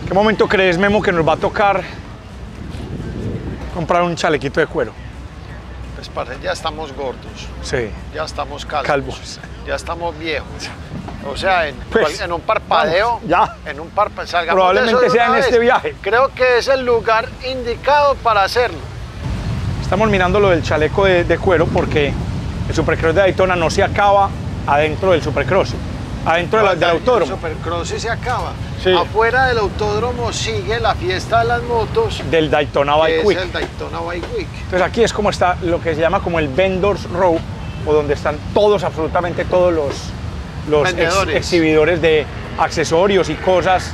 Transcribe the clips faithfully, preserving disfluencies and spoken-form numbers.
¿Qué momento crees, Memo, que nos va a tocar comprar un chalequito de cuero? Pues parce, ya estamos gordos. Sí. Ya estamos calvos. Calvos. Ya estamos viejos. O sea, en, Pues, en un parpadeo, vamos, ya. en un parpadeo, Probablemente sea en vez. este viaje. Creo que es el lugar indicado para hacerlo. Estamos mirando lo del chaleco de, de cuero porque el Supercross de Daytona no se acaba adentro del Supercross, adentro de la, del autódromo. El Supercross sí se acaba. Sí. Afuera del autódromo sigue la fiesta de las motos. Del Daytona Bike que Week. es el Daytona Bike Week. Entonces aquí es como está lo que se llama como el Vendors Row, o donde están todos, absolutamente todos los, los ex, Vendedores. exhibidores de accesorios y cosas.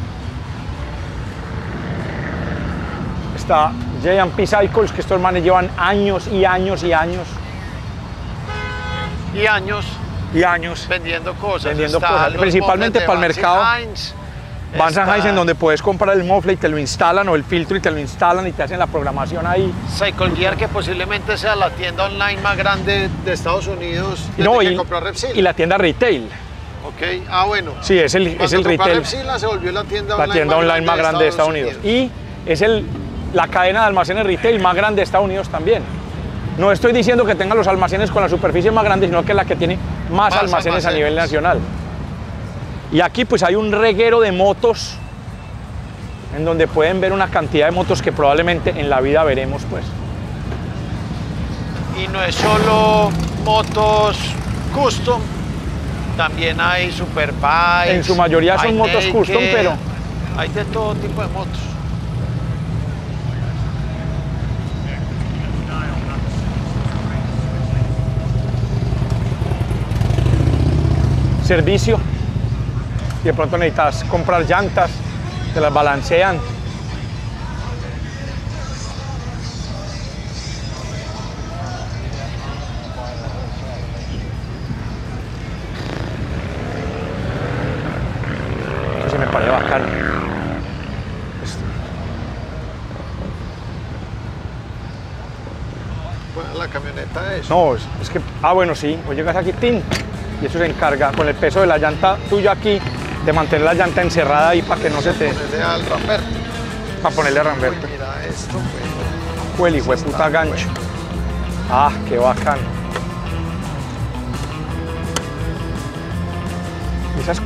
Está J and P Cycles, que estos manes llevan años y años y años Y años y años vendiendo cosas. vendiendo Está cosas, los principalmente mofles de para el Vance mercado. Hines. Vance Está Hines, en donde puedes comprar el mofle y te lo instalan, o el filtro y te lo instalan y te hacen la programación ahí. Cycle Gear, que posiblemente sea la tienda online más grande de Estados Unidos desde No, que y, compró Repsol. y la tienda retail. Ok, ah bueno. Sí, es el, es Cuando el compró retail. Repsol, se volvió la tienda La online, tienda más, online grande más grande de Estados Unidos. Y es el, la cadena de almacenes retail más grande de Estados Unidos también. No estoy diciendo que tenga los almacenes con la superficie más grande, sino que es la que tiene más, Más almacenes, almacenes. a nivel nacional. Y aquí pues hay un reguero de motos en donde pueden ver una cantidad de motos que probablemente en la vida veremos, pues. Y no es solo motos custom, también hay superbikes. En su mayoría son hay motos naked, custom, pero hay de todo tipo de motos. servicio. Y de pronto necesitas comprar llantas, te las balancean. Eso sí me parece bacano. Esto. Bueno, la camioneta es. No, es, es que, ah bueno, sí, o llegas aquí, tin, y eso se encarga con el peso de la llanta tuya aquí, de mantener la llanta encerrada ahí para que no se te... Ponerle al Ramberto. Para ponerle a Ramberto. Uy, mira esto, pues. Fue el hijo de puta gancho. Ah, qué bacano. Esas...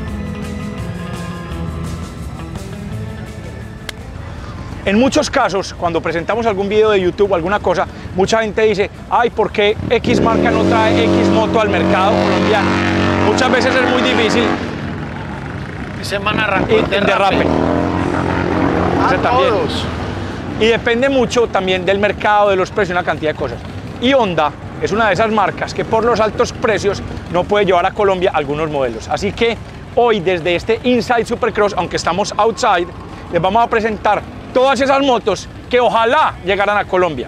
En muchos casos, cuando presentamos algún video de YouTube o alguna cosa, mucha gente dice, ay, ¿por qué X marca no trae X moto al mercado colombiano? Muchas veces es muy difícil. Ese man arrancó Y el el derrape. derrape. Ah, Ese también. todos. Y depende mucho también del mercado, de los precios, una cantidad de cosas. Y Honda es una de esas marcas que por los altos precios no puede llevar a Colombia algunos modelos. Así que hoy, desde este Inside Supercross, aunque estamos outside, les vamos a presentar todas esas motos que ojalá llegaran a Colombia.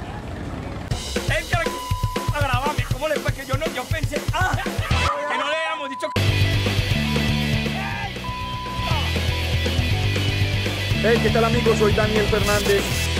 A grabarme, ¿cómo le fue que yo no? Yo pensé, ah, que no le habíamos dicho que... Hey, ¿qué tal, amigos? Soy Daniel Fernández.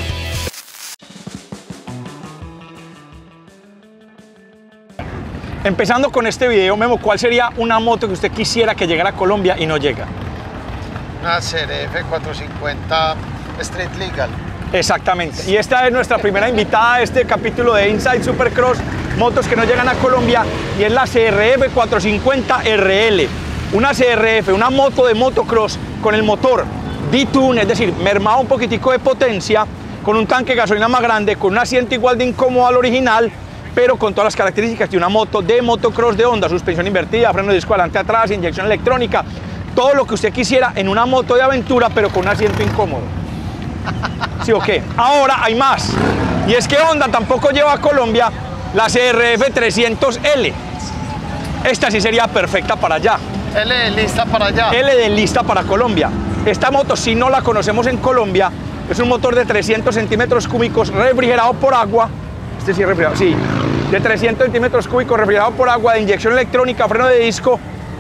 Empezando con este video, Memo, ¿cuál sería una moto que usted quisiera que llegara a Colombia y no llega? Una C R F cuatrocientos cincuenta Street Legal. Exactamente. Y esta es nuestra primera invitada a este capítulo de Inside Supercross, motos que no llegan a Colombia, y es la C R F cuatrocientos cincuenta R L. Una C R F, una moto de motocross con el motor D-Tune, es decir, mermado un poquitico de potencia, con un tanque de gasolina más grande, con un asiento igual de incómodo al original, pero con todas las características de una moto de motocross de Honda: suspensión invertida, freno de disco adelante atrás, inyección electrónica, todo lo que usted quisiera en una moto de aventura, pero con un asiento incómodo. ¿Sí o qué? Ahora hay más, y es que Honda tampoco lleva a Colombia la C R F trescientos L. Esta sí sería perfecta para allá. L de lista para allá. L de lista para Colombia. Esta moto, si no la conocemos en Colombia, es un motor de trescientos centímetros cúbicos refrigerado por agua. Este sí es refrigerado, sí. De trescientos centímetros cúbicos refrigerado por agua, de inyección electrónica, freno de disco.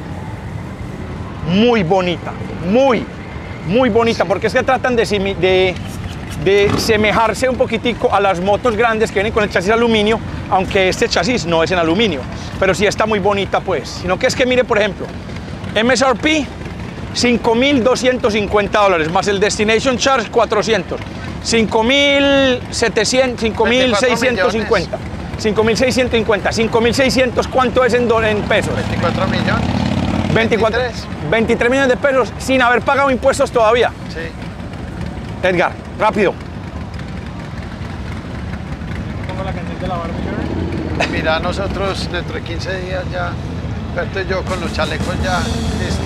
Muy bonita, muy, muy bonita, porque es que tratan de, de, de semejarse un poquitico a las motos grandes que vienen con el chasis aluminio, aunque este chasis no es en aluminio, pero sí está muy bonita, pues. Sino que es que mire, por ejemplo, M S R P cinco mil doscientos cincuenta dólares, más el Destination Charge, cuatrocientos. cinco mil setecientos, cinco mil seiscientos cincuenta. cinco mil seiscientos cincuenta. cinco mil seiscientos, ¿cuánto es en, en pesos? veinticuatro millones. veinticuatro, veintitrés millones de pesos sin haber pagado impuestos todavía. Sí. Edgar, rápido. Pongo la canción de la Barbie. Mira, nosotros dentro de quince días ya, Berto y yo con los chalecos ya listos.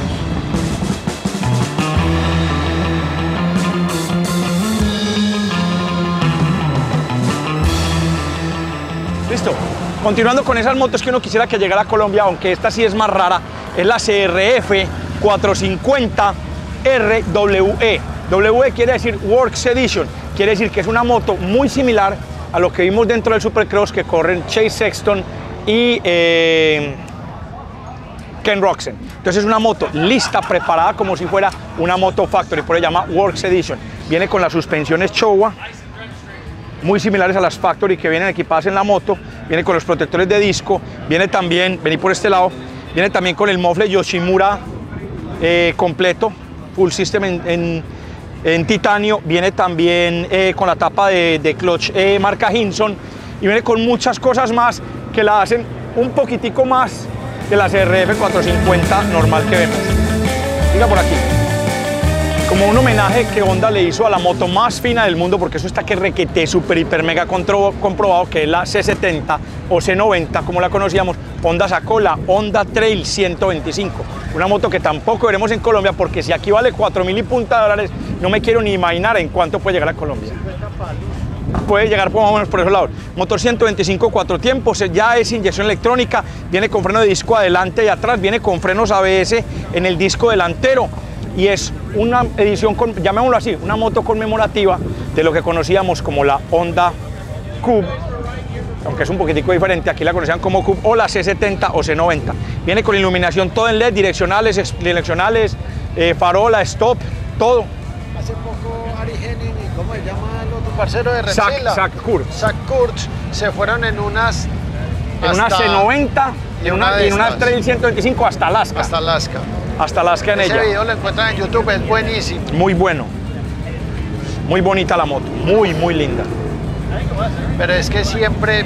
Listo. Continuando con esas motos que uno quisiera que llegara a Colombia, aunque esta sí es más rara, es la C R F cuatrocientos cincuenta R W E. W E quiere decir Works Edition, quiere decir que es una moto muy similar a lo que vimos dentro del Supercross que corren Chase Sexton y eh, Ken Roczen. Entonces es una moto lista, preparada como si fuera una moto factory, por eso se llama Works Edition. Viene con las suspensiones Showa, muy similares a las factory que vienen equipadas en la moto, viene con los protectores de disco, viene también, vení por este lado, viene también con el mofle Yoshimura eh, completo, full system en, en, en titanio, viene también eh, con la tapa de, de clutch eh, marca Hinson y viene con muchas cosas más que la hacen un poquitico más que la C R F cuatrocientos cincuenta normal que vemos. Mira por aquí. Como un homenaje que Honda le hizo a la moto más fina del mundo, porque eso está que requete, super, hiper, mega comprobado, que es la C setenta o C noventa, como la conocíamos. Honda sacó la Honda Trail ciento veinticinco, una moto que tampoco veremos en Colombia, porque si aquí vale cuatro mil y punta dólares, no me quiero ni imaginar en cuánto puede llegar a Colombia. Puede llegar por más o menos por esos lados. Motor ciento veinticinco, cuatro tiempos, ya es inyección electrónica, viene con freno de disco adelante y atrás, viene con frenos A B S en el disco delantero. Y es una edición, con, llamémoslo así, una moto conmemorativa de lo que conocíamos como la Honda Cube, aunque es un poquitico diferente, aquí la conocían como Cube, o la C setenta o C noventa. Viene con iluminación todo en L E D, direccionales, direccionales eh, farola, stop, todo. Hace poco Ari Henning y ¿cómo se llama el otro parcero de Zach, Repsila? Zach Kurtz. Zach Kurtz se fueron en unas... En una C noventa y en una, una, y en una Trail ciento veinticinco hasta Alaska. Hasta Alaska. Hasta Alaska en Ese ella. video lo encuentran en YouTube, es buenísimo. Muy bueno. Muy bonita la moto, muy, muy linda. Pero es que siempre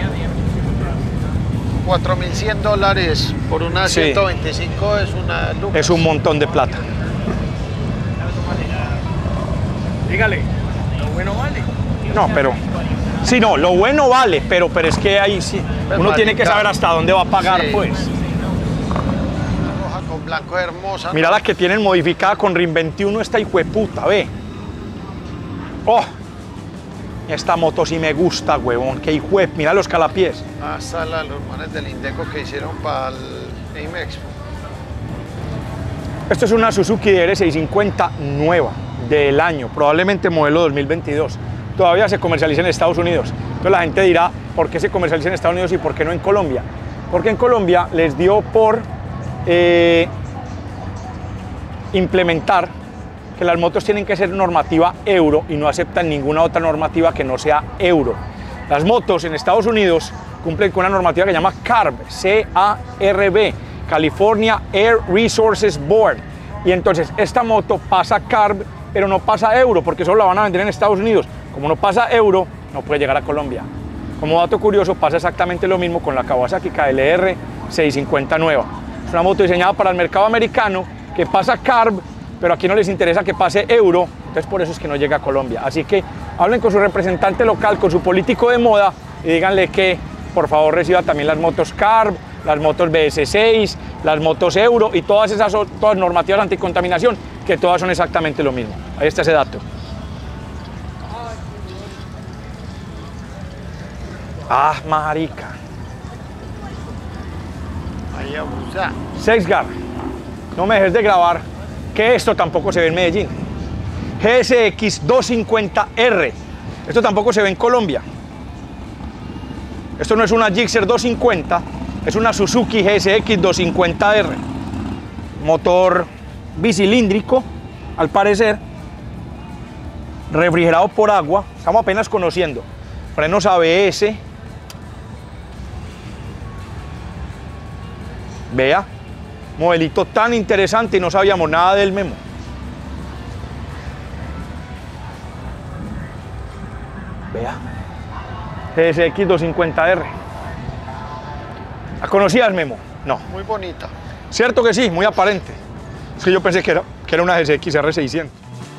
cuatro mil cien dólares por una Sí. ciento veinticinco es una luca. Es un montón de plata. Dígale, lo bueno vale. No, pero... Sí, no, lo bueno vale, pero, pero es que ahí sí, Pues, uno tiene que marica. saber hasta dónde va a pagar, Sí. pues. roja con blanco hermosa. Mira la que tienen modificada con RIM veintiuno, esta hijueputa, ve. Oh, esta moto sí me gusta, huevón, que hijue, mira los calapiés. Hasta la, los manes del Indeco que hicieron para el Amex. Esto es una Suzuki D R seiscientos cincuenta nueva del año, probablemente modelo dos mil veintidós. Todavía se comercializa en Estados Unidos. Entonces la gente dirá, ¿por qué se comercializa en Estados Unidos y por qué no en Colombia? Porque en Colombia les dio por eh, implementar que las motos tienen que ser normativa euro y no aceptan ninguna otra normativa que no sea euro. Las motos en Estados Unidos cumplen con una normativa que se llama C A R B, C A R B, California Air Resources Board. Y entonces esta moto pasa C A R B, pero no pasa euro, porque solo la van a vender en Estados Unidos. Como no pasa euro, no puede llegar a Colombia. Como dato curioso, pasa exactamente lo mismo con la Kawasaki K L R seiscientos cincuenta nueva. Es una moto diseñada para el mercado americano que pasa C A R B, pero aquí no les interesa que pase euro, entonces por eso es que no llega a Colombia. Así que hablen con su representante local, con su político de moda y díganle que por favor reciba también las motos C A R B, las motos B S seis, las motos euro y todas esas todas normativas anticontaminación, que todas son exactamente lo mismo. Ahí está ese dato. Ah, marica. Ahí abusa. Sexgar, no me dejes de grabar, que esto tampoco se ve en Medellín. G S X doscientos cincuenta R, esto tampoco se ve en Colombia. Esto no es una Gixxer doscientos cincuenta, es una Suzuki G S X doscientos cincuenta R. Motor bicilíndrico, al parecer, refrigerado por agua, estamos apenas conociendo. Frenos A B S. Vea, modelito tan interesante y no sabíamos nada del Memo. Vea. G S X doscientos cincuenta R. ¿La conocías, Memo? No. Muy bonita. Cierto que sí, muy aparente. Es que yo pensé que era, que era una G S X R seiscientos.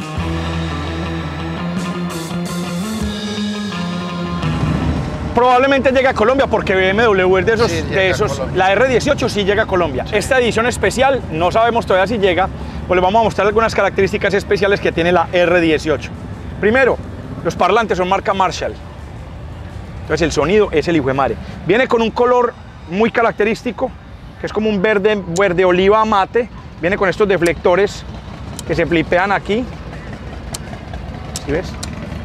Probablemente llegue a Colombia porque B M W es de esos, Sí, de esos la R dieciocho sí llega a Colombia. Sí. Esta edición especial no sabemos todavía si llega, pues les vamos a mostrar algunas características especiales que tiene la R dieciocho. Primero, los parlantes son marca Marshall. Entonces el sonido es el hijo de madre. Viene con un color muy característico, que es como un verde, verde oliva mate. Viene con estos deflectores que se flipean aquí. ¿Sí ves?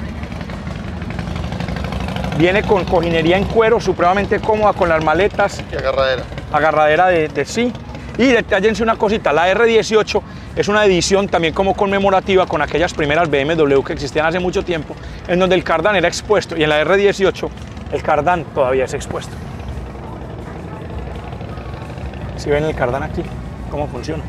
Viene con cojinería en cuero, supremamente cómoda, con las maletas. Y agarradera. Agarradera de, de sí. Y detállense una cosita, la R dieciocho es una edición también como conmemorativa con aquellas primeras B M W que existían hace mucho tiempo, en donde el cardán era expuesto, y en la R dieciocho el cardán todavía es expuesto. ¿Sí ven el cardán aquí? ¿Cómo funciona?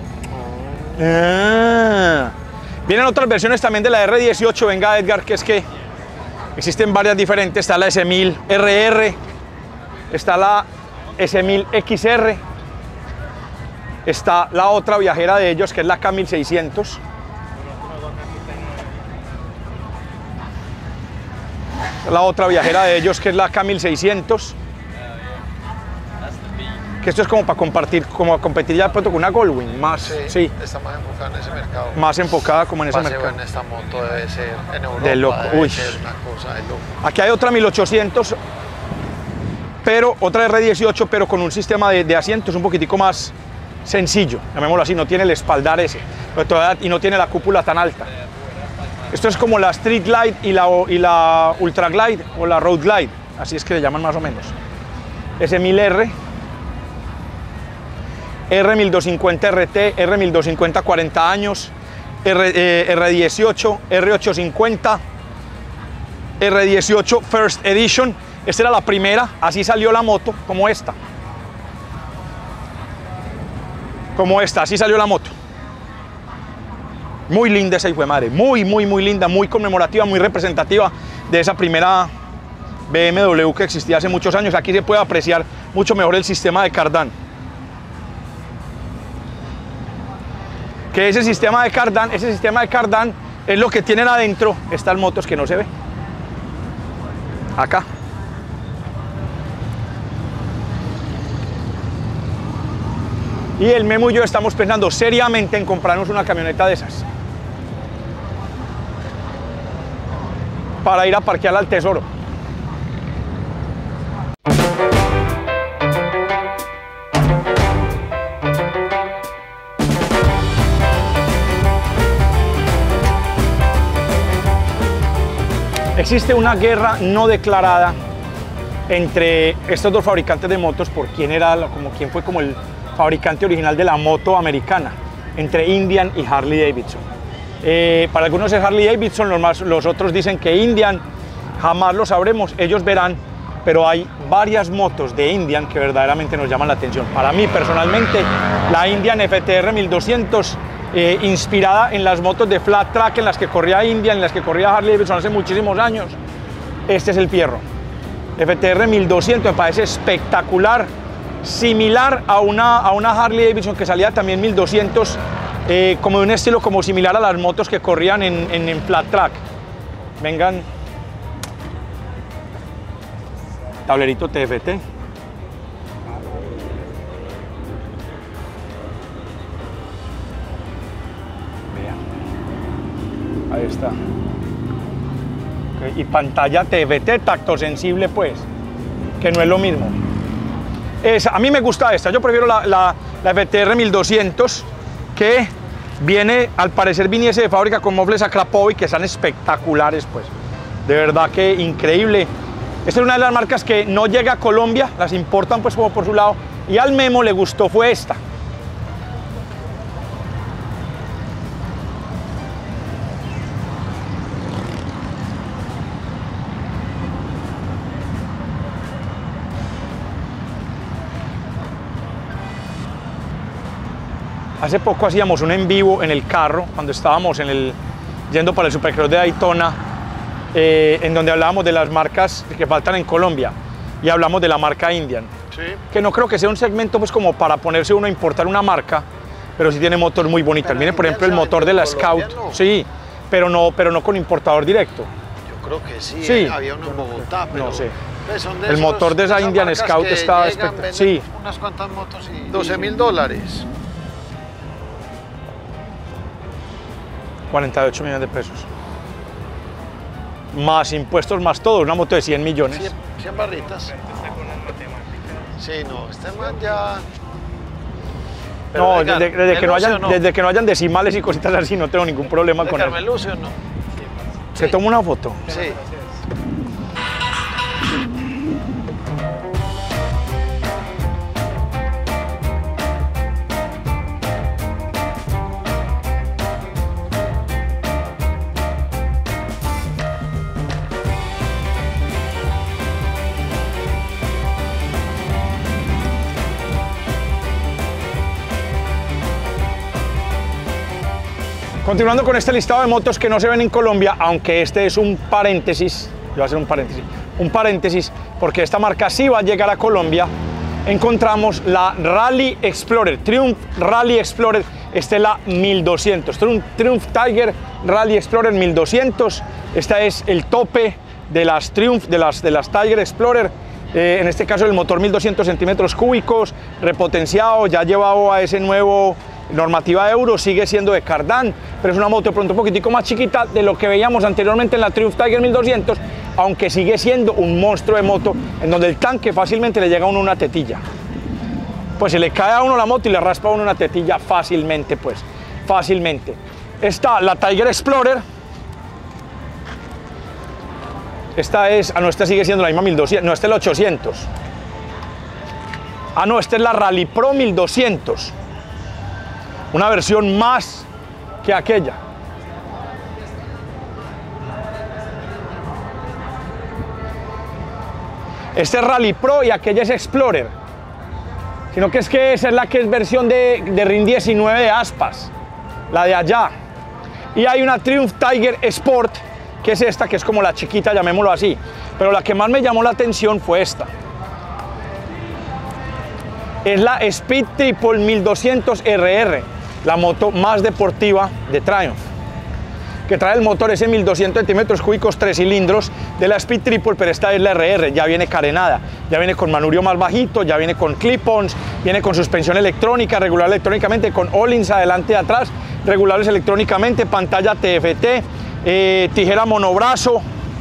Ah. Vienen otras versiones también de la R dieciocho, venga Edgar, que es que existen varias diferentes. Está la S mil R R, está la S mil X R, está la otra viajera de ellos que es la K mil seiscientos. La otra viajera de ellos que es la K mil seiscientos. Que esto es como para compartir, como competir ya de pronto con una Goldwing, más, Sí, sí, está más enfocada en ese mercado. más enfocada como en ese Paseo mercado. en esta moto debe ser en Europa, De loco, debe uy. ser una cosa de loco. Aquí hay otra mil ochocientos, pero otra R dieciocho, pero con un sistema de, de asientos un poquitico más sencillo, llamémoslo así, no tiene el espaldar ese, pero todavía, y no tiene la cúpula tan alta. Esto es como la Street Glide y la, y la Ultra Glide o la Road Glide, así es que le llaman más o menos. S mil R, R mil doscientos cincuenta R T, R mil doscientos cincuenta cuarenta años, R, eh, R dieciocho, R ochocientos cincuenta, R dieciocho First Edition. Esta era la primera, así salió la moto, como esta. Como esta, así salió la moto. Muy linda esa hijo de madre, muy, muy, muy linda, muy conmemorativa, muy representativa de esa primera B M W que existía hace muchos años. Aquí se puede apreciar mucho mejor el sistema de cardán. Que ese sistema de cardán, ese sistema de cardán es lo que tienen adentro estas motos que no se ve. Acá. Y el Memo y yo estamos pensando seriamente en comprarnos una camioneta de esas. Para ir a parquearla al Tesoro. Existe una guerra no declarada entre estos dos fabricantes de motos por quién era, como quién fue como el fabricante original de la moto americana, entre Indian y Harley Davidson. Eh, para algunos es Harley Davidson, los, más, los otros dicen que Indian, jamás lo sabremos, ellos verán, pero hay varias motos de Indian que verdaderamente nos llaman la atención. Para mí personalmente, la Indian F T R mil doscientos, eh, inspirada en las motos de flat track en las que corría Indian, en las que corría Harley Davidson hace muchísimos años, este es el fierro. F T R mil doscientos me parece espectacular, similar a una, a una Harley Davidson que salía también mil doscientos, eh, como de un estilo como similar a las motos que corrían en, en, en flat track. Vengan, tablerito T F T. Vean, ahí está. Okay. Y pantalla T F T, tacto sensible, pues, que no es lo mismo. Esa, a mí me gusta esta, yo prefiero la, la, la F T R mil doscientos, que viene, al parecer viniese de fábrica con mofles a Krapovic, que están espectaculares, pues, de verdad que increíble. Esta es una de las marcas que no llega a Colombia, las importan pues como por su lado, y al Memo le gustó fue esta. Hace poco hacíamos un en vivo en el carro, cuando estábamos en el, yendo para el Supercross de Daytona, eh, en donde hablábamos de las marcas que faltan en Colombia y hablamos de la marca Indian. Sí. Que no creo que sea un segmento pues como para ponerse uno a importar una marca, pero sí tiene motor muy bonita. Miren, por ejemplo, el motor de la Scout, no. sí, pero no, pero no con importador directo. Yo creo que sí, Sí. eh, había uno en Bogotá, pero No sé. pues son de El esos- motor de esa esas Indian marcas Scout que está llegan, espectacular. venden Sí. unas cuantas motos y doce mil dólares. cuarenta y ocho millones de pesos. Más impuestos, más todo, una moto de cien millones. cien, cien barritas. Sí, no, este man ya... Pero No, venga, desde, desde ¿me que no luce hayan, o no? desde que no hayan decimales y cositas así, no tengo ningún problema con Venga, ¿me él. luce o no? Se toma una foto. Sí. Continuando con este listado de motos que no se ven en Colombia, aunque este es un paréntesis, yo voy a hacer un paréntesis, un paréntesis, porque esta marca sí va a llegar a Colombia, encontramos la Rally Explorer, Triumph Rally Explorer, esta es la mil doscientos, Triumph, Triumph Tiger Rally Explorer mil doscientos, esta es el tope de las Triumph, de las, de las Tiger Explorer, eh, en este caso el motor mil doscientos centímetros cúbicos, repotenciado, ya llevado a ese nuevo normativa Euro, sigue siendo de Cardán, pero es una moto de pronto un poquitico más chiquita de lo que veíamos anteriormente en la Triumph Tiger mil doscientos, aunque sigue siendo un monstruo de moto en donde el tanque fácilmente le llega a uno una tetilla. Pues se le cae a uno la moto y le raspa a uno una tetilla fácilmente, pues, fácilmente. Está la Tiger Explorer. Esta es, ah no, esta sigue siendo la misma mil doscientos, no, esta es la ochocientos. Ah no, esta es la Rally Pro mil doscientos. Una versión más que aquella. Este es Rally Pro y aquella es Explorer. Sino que es que esa es la que es versión de, de R I N diecinueve de Aspas, la de allá. Y hay una Triumph Tiger Sport, que es esta, que es como la chiquita, llamémoslo así. Pero la que más me llamó la atención fue esta. Es la Speed Triple mil doscientos R R, la moto más deportiva de Triumph, que trae el motor ese mil doscientos centímetros cúbicos, tres cilindros de la Speed Triple, pero esta es la R R, ya viene carenada, ya viene con manubrio más bajito, ya viene con clip-ons, viene con suspensión electrónica, regular electrónicamente, con all-ins adelante y atrás, regulables electrónicamente, pantalla T F T, eh, tijera monobrazo,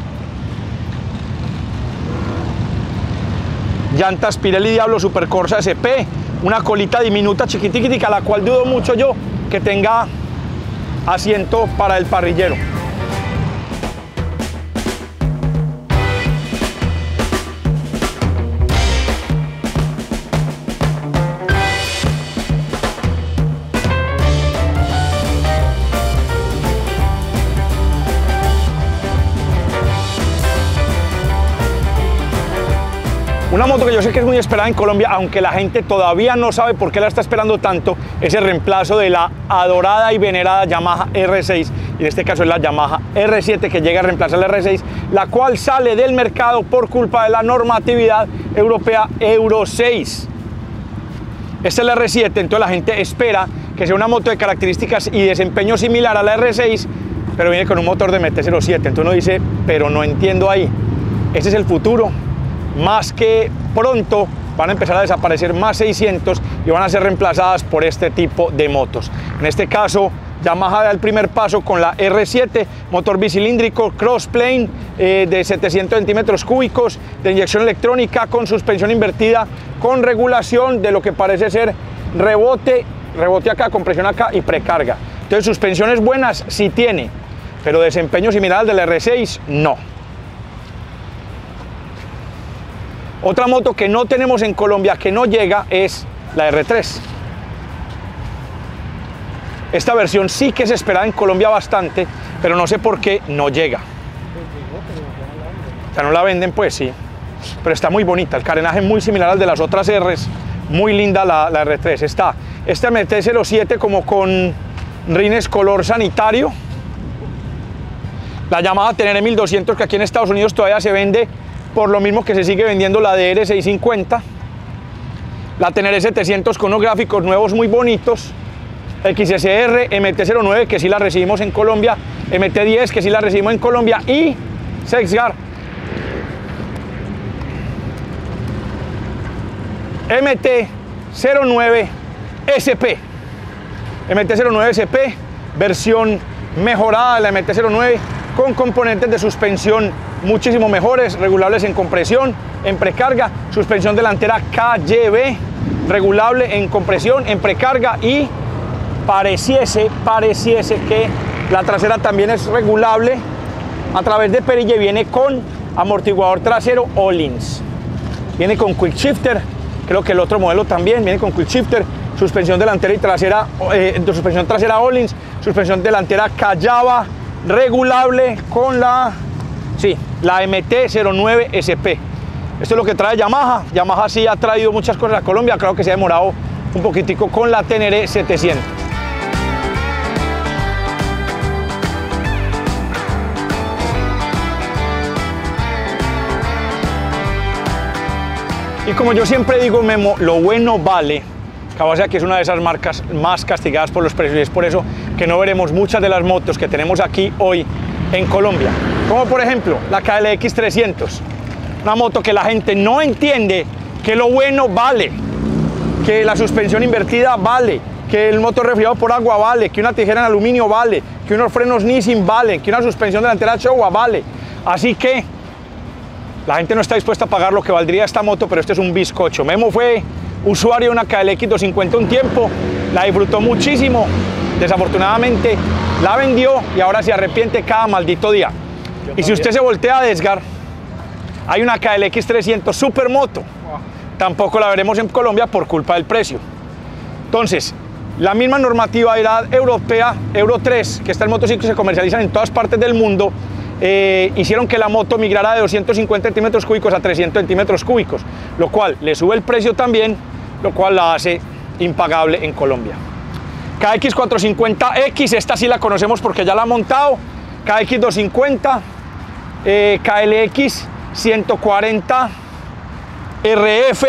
llantas Pirelli Diablo Super Corsa S P, una colita diminuta chiquitiquitica, la cual dudo mucho yo que tenga asiento para el parrillero. Una moto que yo sé que es muy esperada en Colombia, aunque la gente todavía no sabe por qué la está esperando tanto, es el reemplazo de la adorada y venerada Yamaha R seis, y en este caso es la Yamaha R siete que llega a reemplazar la R seis, la cual sale del mercado por culpa de la normatividad europea Euro seis. Esta es la R siete, entonces la gente espera que sea una moto de características y desempeño similar a la R seis, pero viene con un motor de M T cero siete, entonces uno dice, pero no entiendo ahí, ese es el futuro. Más que pronto van a empezar a desaparecer más seiscientos y van a ser reemplazadas por este tipo de motos. En este caso, Yamaha da el primer paso con la R siete, motor bicilíndrico, crossplane eh, de setecientos centímetros cúbicos, de inyección electrónica, con suspensión invertida, con regulación de lo que parece ser rebote, rebote acá, compresión acá y precarga. Entonces, suspensiones buenas sí tiene, pero desempeño similar al de la R seis, no. Otra moto que no tenemos en Colombia, que no llega, es la R tres. Esta versión sí que se esperaba en Colombia bastante, pero no sé por qué no llega. O sea, no la venden, pues sí. Pero está muy bonita, el carenaje muy similar al de las otras R's. Muy linda la, la R tres. Está este M T cero siete como con rines color sanitario. La Yamaha Tenere mil doscientos, que aquí en Estados Unidos todavía se vende por lo mismo que se sigue vendiendo la D R seiscientos cincuenta. La Tenere setecientos con unos gráficos nuevos muy bonitos. X S R, M T cero nueve, que sí la recibimos en Colombia. M T diez, que sí la recibimos en Colombia. Y Sexgar M T cero nueve S P. M T cero nueve S P, versión mejorada de la M T cero nueve, con componentes de suspensión muchísimo mejores, regulables en compresión, en precarga, suspensión delantera K Y B, regulable en compresión, en precarga, y pareciese, pareciese que la trasera también es regulable a través de perilla y viene con amortiguador trasero Öhlins. Viene con quick shifter, creo que el otro modelo también viene con quick shifter, suspensión delantera y trasera, eh, suspensión trasera Öhlins, suspensión delantera Callaba, regulable con la, sí, la M T cero nueve S P. Esto es lo que trae Yamaha. Yamaha sí ha traído muchas cosas a Colombia, creo que se ha demorado un poquitico con la Tenere setecientos. Y como yo siempre digo, Memo, lo bueno vale. Kawasaki es una de esas marcas más castigadas por los precios y es por eso que no veremos muchas de las motos que tenemos aquí hoy en Colombia. Como por ejemplo la K L X trescientos, una moto que la gente no entiende que lo bueno vale, que la suspensión invertida vale, que el motor refrigerado por agua vale, que una tijera en aluminio vale, que unos frenos Nissin vale, que una suspensión delantera Showa vale. Así que la gente no está dispuesta a pagar lo que valdría esta moto, pero este es un bizcocho. Memo fue usuario de una K L X doscientos cincuenta un tiempo, la disfrutó muchísimo, desafortunadamente la vendió y ahora se arrepiente cada maldito día. Y si usted se voltea a Desgar, hay una K L X trescientos Supermoto, tampoco la veremos en Colombia por culpa del precio. Entonces, la misma normativa era europea, Euro tres, que estas motociclos se comercializan en todas partes del mundo, Eh, hicieron que la moto migrara de doscientos cincuenta centímetros cúbicos a trescientos centímetros cúbicos, lo cual le sube el precio también, lo cual la hace impagable en Colombia. K X cuatrocientos cincuenta X, esta sí la conocemos porque ya la ha montado. K X doscientos cincuenta, eh, K L X ciento cuarenta R F.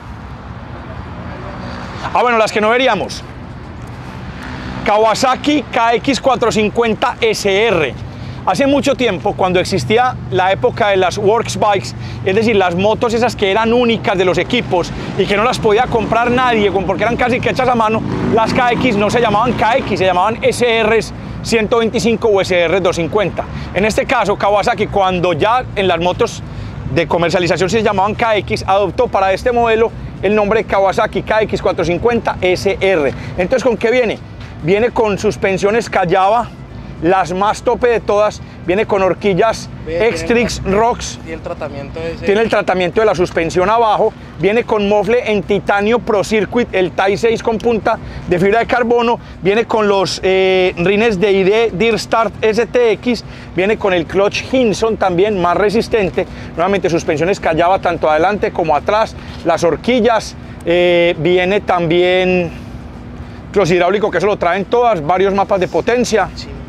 Ah, bueno, las que no veríamos. Kawasaki K X cuatrocientos cincuenta S R. Hace mucho tiempo, cuando existía la época de las Works Bikes, es decir, las motos esas que eran únicas de los equipos y que no las podía comprar nadie porque eran casi que hechas a mano, las K X no se llamaban K X, se llamaban S Rs ciento veinticinco o S R doscientos cincuenta. En este caso, Kawasaki, cuando ya en las motos de comercialización se llamaban K X, adoptó para este modelo el nombre Kawasaki K X cuatrocientos cincuenta S R. Entonces, ¿con qué viene? Viene con suspensiones Callaba, las más tope de todas, viene con horquillas X-Trix Rocks, y el tratamiento ese... tiene el tratamiento de la suspensión abajo, viene con mofle en titanio Pro Circuit, el T I seis con punta de fibra de carbono, viene con los eh, rines de I D Deer Start S T X, viene con el clutch Hinson también más resistente, nuevamente suspensiones Callaba tanto adelante como atrás, las horquillas, eh, viene también clutch hidráulico, que eso lo traen todas, varios mapas de potencia.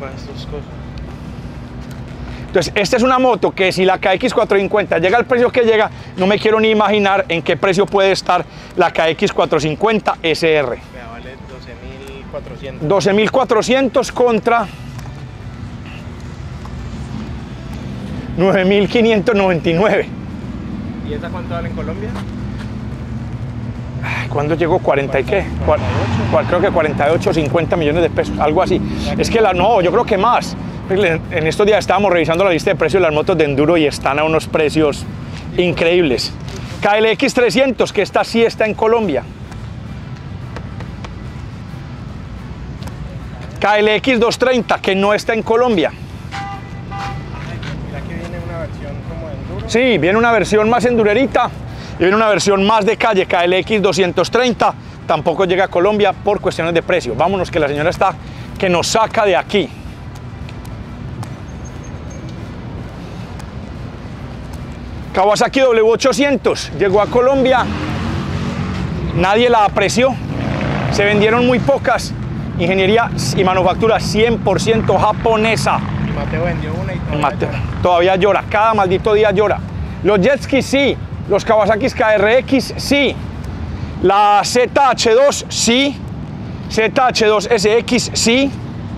Entonces, esta es una moto que si la K X cuatrocientos cincuenta llega al precio que llega, no me quiero ni imaginar en qué precio puede estar la K X cuatrocientos cincuenta S R. Vale doce mil cuatrocientos. doce mil cuatrocientos contra nueve mil quinientos noventa y nueve. ¿Y esa cuánto vale en Colombia? ¿Cuándo llegó? ¿cuarenta y qué? cuarenta y ocho. Creo que cuarenta y ocho, cincuenta millones de pesos, algo así. Es que la, no, yo creo que más. En estos días estábamos revisando la lista de precios de las motos de enduro y están a unos precios increíbles. K L X trescientos, que esta sí está en Colombia. K L X doscientos treinta, que no está en Colombia. ¿Será que viene una versión como de enduro? Sí, viene una versión más endurerita y viene una versión más de calle, K L X doscientos treinta. Tampoco llega a Colombia por cuestiones de precio. Vámonos, que la señora está que nos saca de aquí. Kawasaki W ochocientos llegó a Colombia, nadie la apreció, se vendieron muy pocas, ingeniería y manufactura cien por ciento japonesa. Mateo vendió una y todavía Mateo, llora. todavía llora, cada maldito día llora. Los jet skis sí, los Kawasaki K R X sí, la Z H dos sí, Z H dos S X sí.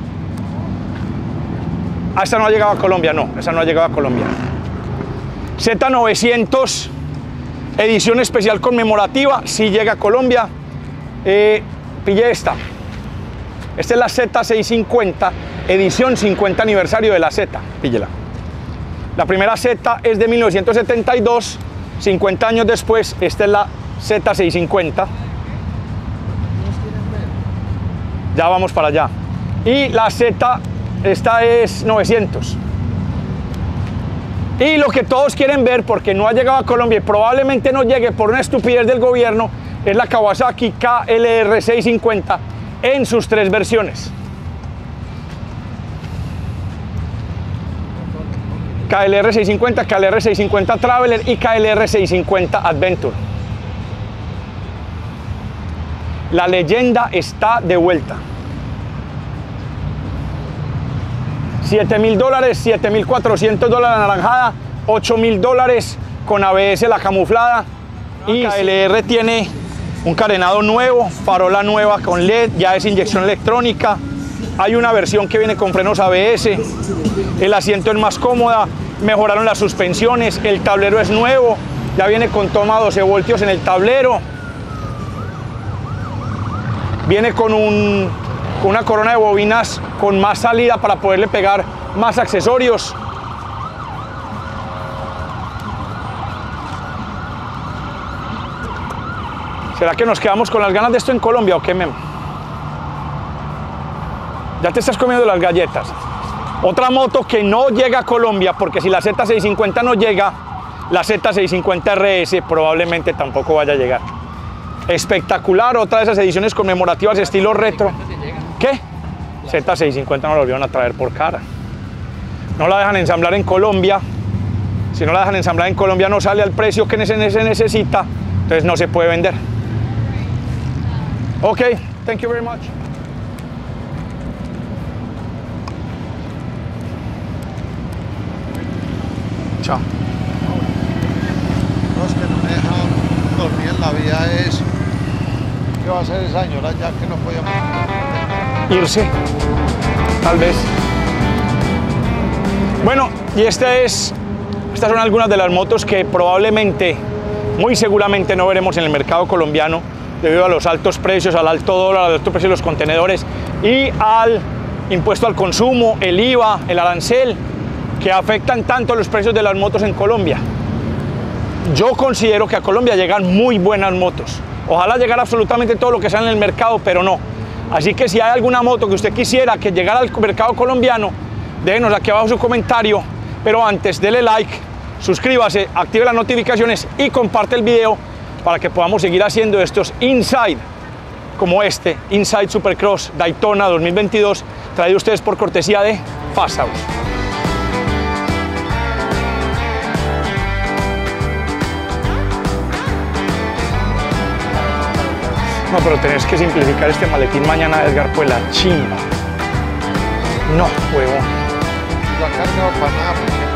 Ah, esta no ha llegado a Colombia, no, esa no ha llegado a Colombia. Z novecientos, edición especial conmemorativa, sí llega a Colombia. Eh, pille esta. Esta es la Z seiscientos cincuenta, edición cincuenta aniversario de la Z, píllela. La primera Z es de mil novecientos setenta y dos, cincuenta años después, esta es la Z seiscientos cincuenta. Ya vamos para allá. Y la Z, esta es novecientos. Y lo que todos quieren ver, porque no ha llegado a Colombia y probablemente no llegue por una estupidez del gobierno, es la Kawasaki K L R seiscientos cincuenta en sus tres versiones. K L R seiscientos cincuenta, K L R seiscientos cincuenta Traveler y K L R seiscientos cincuenta Adventure. La leyenda está de vuelta. siete mil dólares, siete mil cuatrocientos dólares la naranjada, ocho mil dólares con A B S la camuflada. Y K L R tiene un carenado nuevo, farola nueva con L E D, ya es inyección electrónica. Hay una versión que viene con frenos A B S, el asiento es más cómoda, mejoraron las suspensiones, el tablero es nuevo, ya viene con toma doce voltios en el tablero. Viene con, un, con una corona de bobinas con más salida para poderle pegar más accesorios. ¿Será que nos quedamos con las ganas de esto en Colombia o qué, Memo? Ya te estás comiendo las galletas. Otra moto que no llega a Colombia, porque si la Z seiscientos cincuenta no llega, la Z seiscientos cincuenta R S probablemente tampoco vaya a llegar. Espectacular, otra de esas ediciones conmemorativas estilo retro. ¿Qué? Z seiscientos cincuenta no la volvieron a traer por cara. No la dejan ensamblar en Colombia. Si no la dejan ensamblar en Colombia no sale al precio que se necesita, entonces no se puede vender. Ok, thank you very much. Chao. Los que no me dejan dormir en la vida es ¿qué va a hacer esa señora ya que no podíamos Irse, tal vez. Bueno, y este es, estas son algunas de las motos que probablemente, muy seguramente no veremos en el mercado colombiano debido a los altos precios, al alto dólar, al alto precio de los contenedores y al impuesto al consumo, el I V A, el arancel, que afectan tanto los precios de las motos en Colombia. Yo considero que a Colombia llegan muy buenas motos. Ojalá llegara absolutamente todo lo que sale en el mercado, pero no. Así que si hay alguna moto que usted quisiera que llegara al mercado colombiano, déjenos aquí abajo su comentario, pero antes dele like, suscríbase, active las notificaciones y comparte el video para que podamos seguir haciendo estos Inside como este, Inside Supercross Daytona dos mil veintidós, traído a ustedes por cortesía de Fast House. No, pero tenés que simplificar este maletín mañana, Edgar, pues la chimba. No, huevón. la carga para nada? Porque